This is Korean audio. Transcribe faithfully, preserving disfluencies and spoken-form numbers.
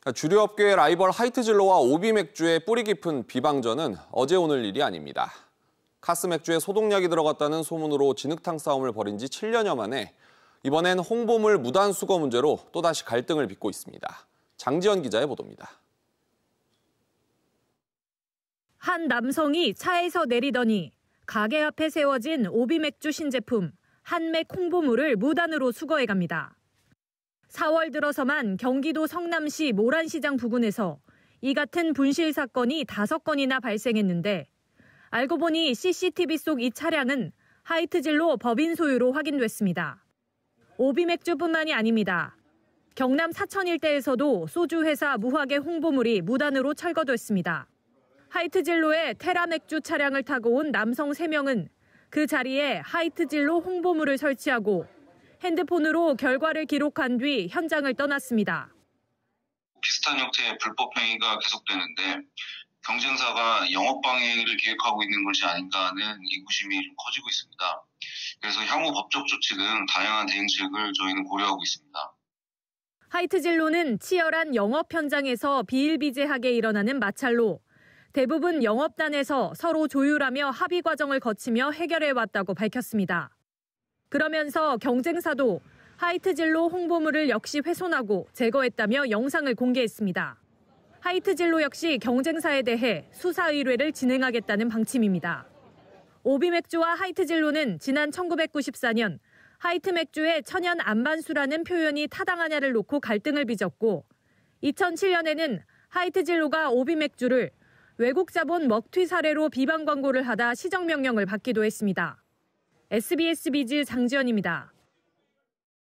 주류 업계의 라이벌 하이트진로와 오비맥주의 뿌리 깊은 비방전은 어제 오늘 일이 아닙니다. 카스 맥주에 소독약이 들어갔다는 소문으로 진흙탕 싸움을 벌인 지 칠 년여 만에 이번엔 홍보물 무단 수거 문제로 또다시 갈등을 빚고 있습니다. 장지연 기자의 보도입니다. 한 남성이 차에서 내리더니 가게 앞에 세워진 오비맥주 신제품 한맥 홍보물을 무단으로 수거해갑니다. 사월 들어서만 경기도 성남시 모란시장 부근에서 이 같은 분실 사건이 다섯 건이나 발생했는데 알고 보니 씨씨티비 속 이 차량은 하이트진로 법인 소유로 확인됐습니다. 오비맥주뿐만이 아닙니다. 경남 사천 일대에서도 소주 회사 무화계 홍보물이 무단으로 철거됐습니다. 하이트진로의 테라맥주 차량을 타고 온 남성 세 명은 그 자리에 하이트진로 홍보물을 설치하고 핸드폰으로 결과를 기록한 뒤 현장을 떠났습니다. 비슷한 형태의 불법 행위가 계속되는데 경쟁사가 영업방해를 기획하고 있는 것이 아닌가 하는 의구심이 좀 커지고 있습니다. 그래서 향후 법적 조치 등 다양한 대응책을 저희는 고려하고 있습니다. 하이트진로는 치열한 영업 현장에서 비일비재하게 일어나는 마찰로 대부분 영업단에서 서로 조율하며 합의 과정을 거치며 해결해왔다고 밝혔습니다. 그러면서 경쟁사도 하이트진로 홍보물을 역시 훼손하고 제거했다며 영상을 공개했습니다. 하이트진로 역시 경쟁사에 대해 수사 의뢰를 진행하겠다는 방침입니다. 오비맥주와 하이트진로는 지난 천구백구십사 년 하이트맥주의 천연 안반수라는 표현이 타당하냐를 놓고 갈등을 빚었고 이천칠 년에는 하이트진로가 오비맥주를 외국 자본 먹튀 사례로 비방 광고를 하다 시정명령을 받기도 했습니다. 에스비에스 비즈 장지연입니다.